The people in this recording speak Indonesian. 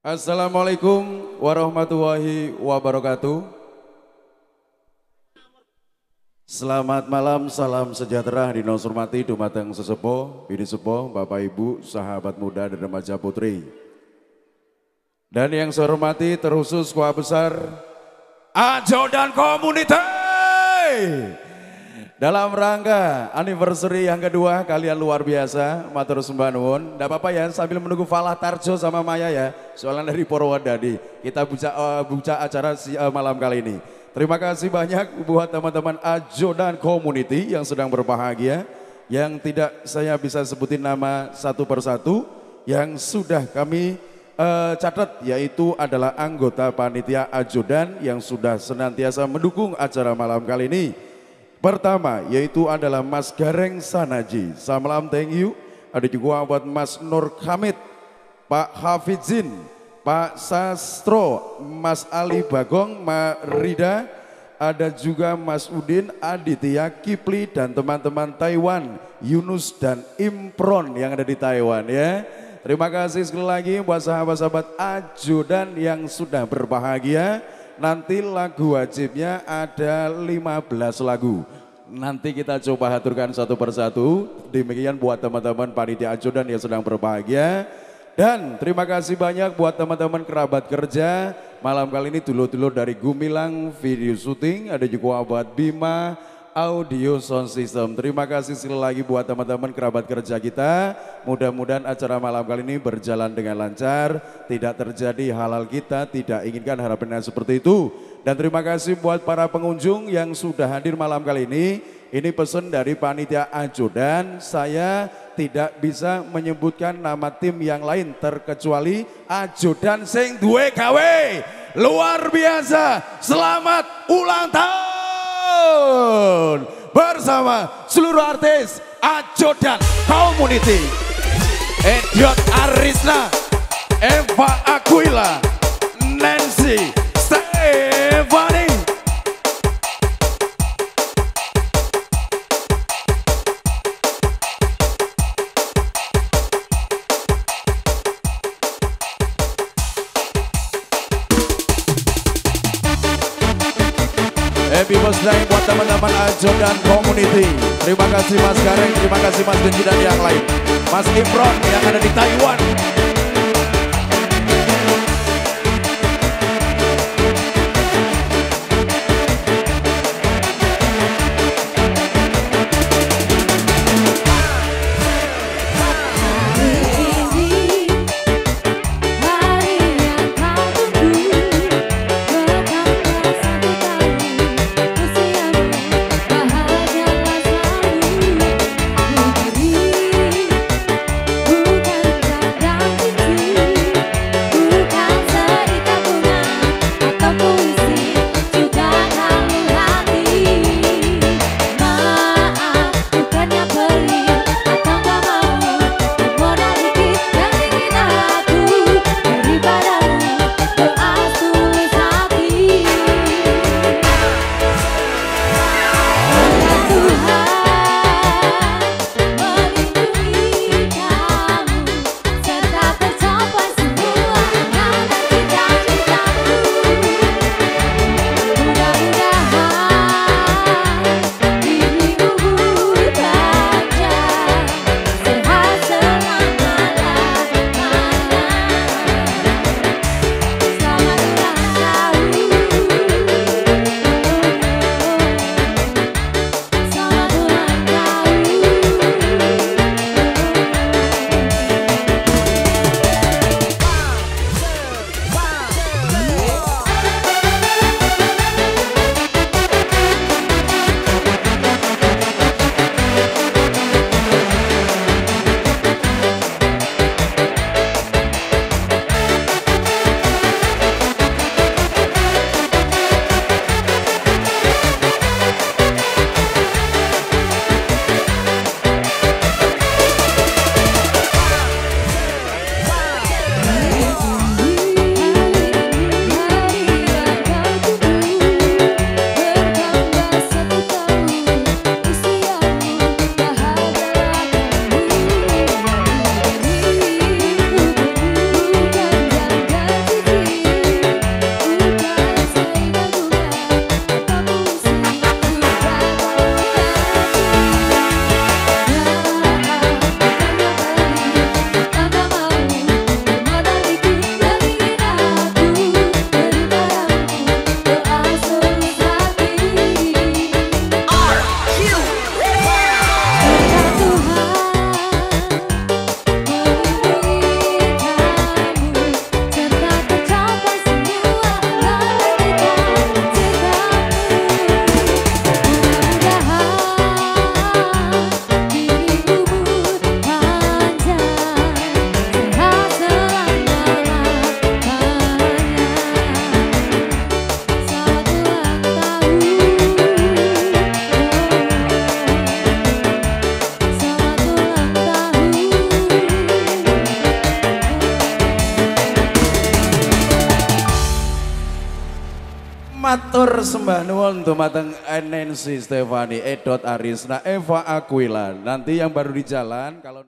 Assalamualaikum warahmatullahi wabarakatuh. Selamat malam, salam sejahtera dina hormati dumateng sesepuh, bini sepuh, Bapak Ibu, sahabat muda dan remaja putri. Dan yang saya hormati terkhusus Ketua Besar Ajo dan Community. Dalam rangka anniversary yang kedua, kalian luar biasa, matur sembah nuwun. Enggak apa-apa ya, sambil menunggu Falah Tarjo sama Maya ya, soalnya dari Purwodadi. Kita buka acara malam kali ini. Terima kasih banyak buat teman-teman Ajo dan Community yang sedang berbahagia, yang tidak saya bisa sebutin nama satu persatu, yang sudah kami catat, yaitu adalah anggota panitia Ajo dan yang sudah senantiasa mendukung acara malam kali ini. Pertama yaitu adalah Mas Gareng Sanaji, selamat thank you. Ada juga buat Mas Nur Hamid, Pak Hafizin, Pak Sastro, Mas Ali Bagong, Mbak Rida, ada juga Mas Udin, Aditya, Kipli dan teman-teman Taiwan, Yunus dan Impron yang ada di Taiwan ya. Terima kasih sekali lagi buat sahabat-sahabat Ajo dan yang sudah berbahagia. Nanti lagu wajibnya ada 15 lagu. Nanti kita coba aturkan satu persatu. Demikian buat teman-teman panitia Ajo dan yang sedang berbahagia. Dan terima kasih banyak buat teman-teman kerabat kerja. Malam kali ini dulur-dulur dari Gumilang Video Shooting. Ada juga buat Bima Audio Sound System. Terima kasih sekali lagi buat teman-teman kerabat kerja kita. Mudah-mudahan acara malam kali ini berjalan dengan lancar. Tidak terjadi hal-hal kita tidak inginkan, harapannya seperti itu. Dan terima kasih buat para pengunjung yang sudah hadir malam kali ini. Ini pesan dari panitia Ajo dan saya tidak bisa menyebutkan nama tim yang lain terkecuali Ajo dan sing duwe gawe. Luar biasa. Selamat ulang tahun bersama seluruh artis Ajo dan Community. Ediot Arisna, Eva Aquila, Nancy, Stefani. Happy birthday buat teman-teman Ajo dan Community. Terima kasih Mas Gareng, terima kasih Mas Genji dan yang lain. Mas Imron yang ada di Taiwan. Bukan kadang Matur sembah nuwun dumateng Nancy Stefani, Edot Arisna, Eva Aquila. Nanti yang baru di jalan kalau